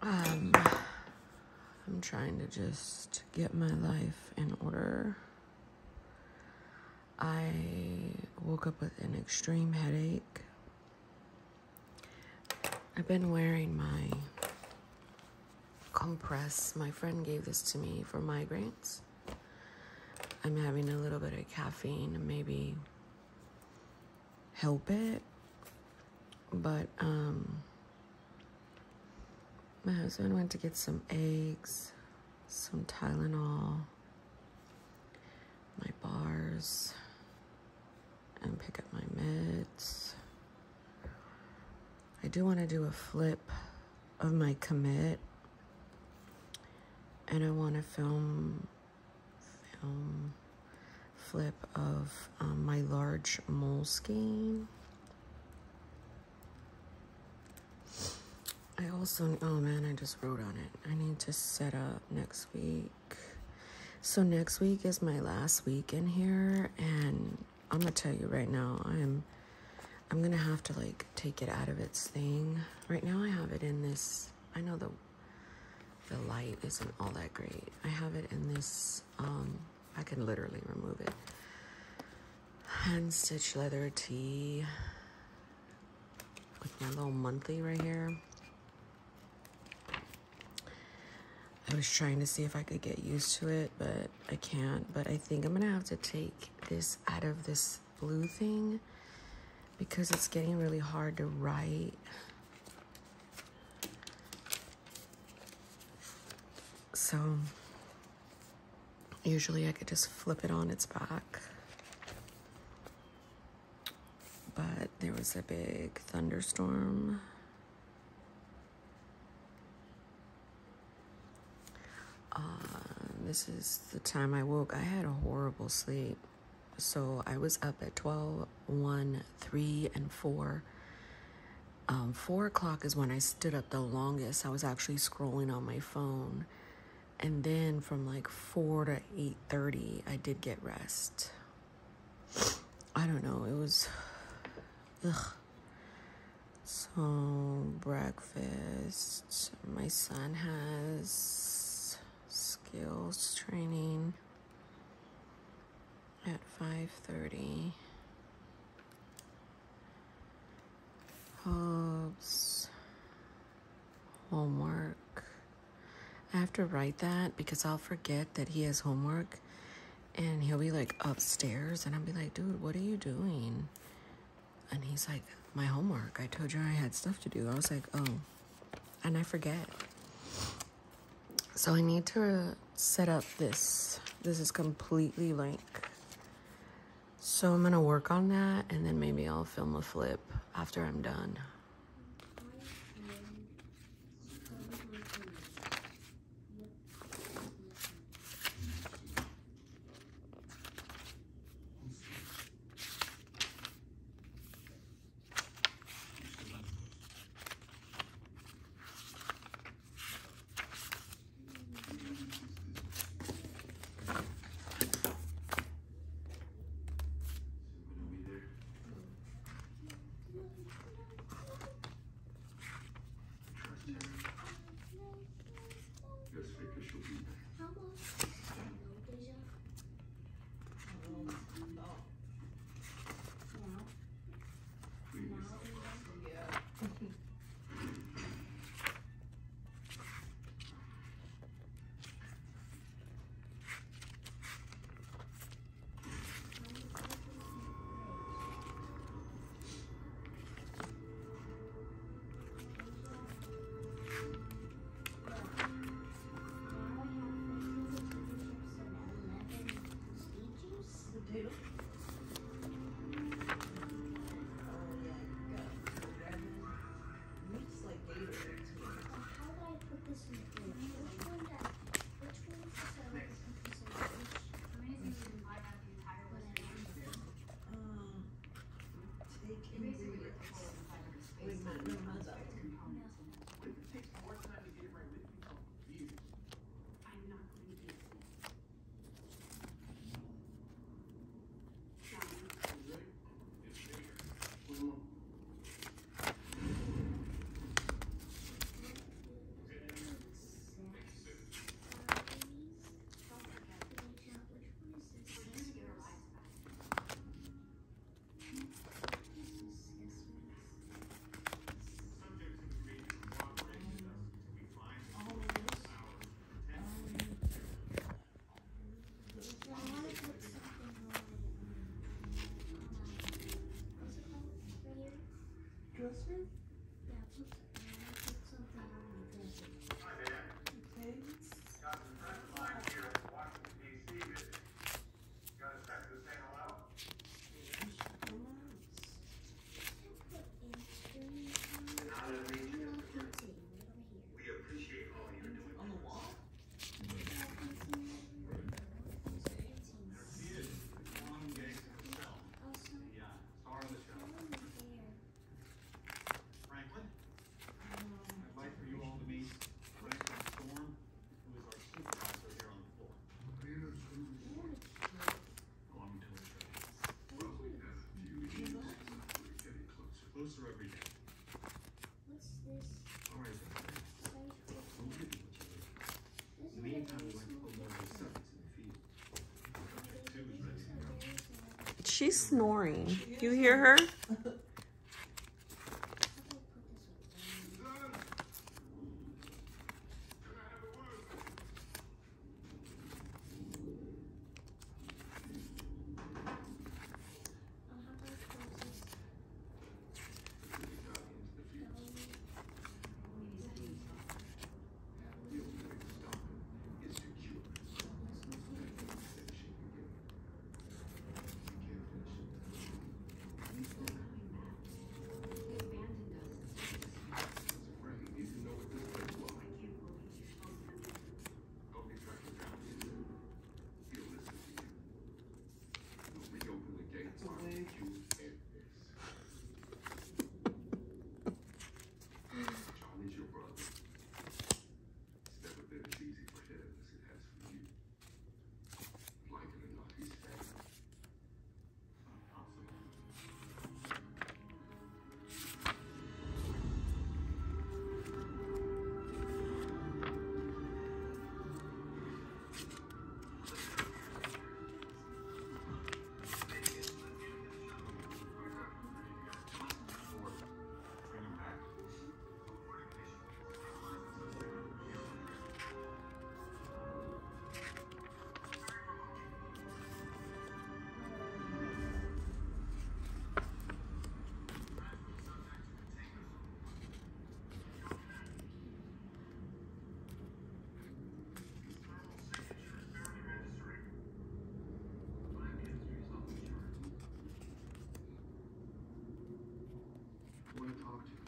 I'm trying to just get my life in order. I woke up with an extreme headache. I've been wearing my compress. My friend gave this to me for migraines. I'm having a little bit of caffeine to maybe help it. But my husband went to get some eggs, some Tylenol, my bars, and pick up my meds. I do want to do a flip of my commit, and I want to film flip of my large moleskin. I also, oh man, I just wrote on it. I need to set up next week. So next week is my last week in here, and I'm gonna tell you right now, I'm gonna have to like take it out of its thing. Right now I have it in this, I know the light isn't all that great. I have it in this, I can literally remove it. Hand stitch leather tee with my little monthly right here. I was trying to see if I could get used to it, but I can't. But I think I'm gonna have to take this out of this blue thing because it's getting really hard to write. So usually I could just flip it on its back. But there was a big thunderstorm. This is the time I woke. I had a horrible sleep. So I was up at 12, 1, 3, and 4. 4 o'clock is when I stood up the longest. I was actually scrolling on my phone. And then from like 4 to 8:30, I did get rest. I don't know. It was... ugh. So, breakfast. My son has skills training at 5:30. Hopes. Homework. I have to write that because I'll forget that he has homework and he'll be like upstairs and I'll be like, dude, what are you doing? And he's like, my homework. I told you I had stuff to do. I was like, oh, and I forget. So I need to set up this. This is completely like, so I'm gonna work on that and then maybe I'll film a flip after I'm done. dresser? Yeah, put something on my dresser. Hi, Dan. Okay. Got some friends of mine here in Washington, D.C. visiting. Got a second to say hello? We appreciate all you're doing. On the wall? Franklin, I'd like for you all to meet Franklin Storm, who is our supervisor here on the floor. Closer every day. What's this? All right, we'll give you what you need. In the meantime, we'd like to put more of those subjects in the field. Subject 2 is ready to go. She's snoring. You hear her? Charlie's your brother. It's never been as easy for him as it has for you. Like it or not, he's family. I want to talk to you.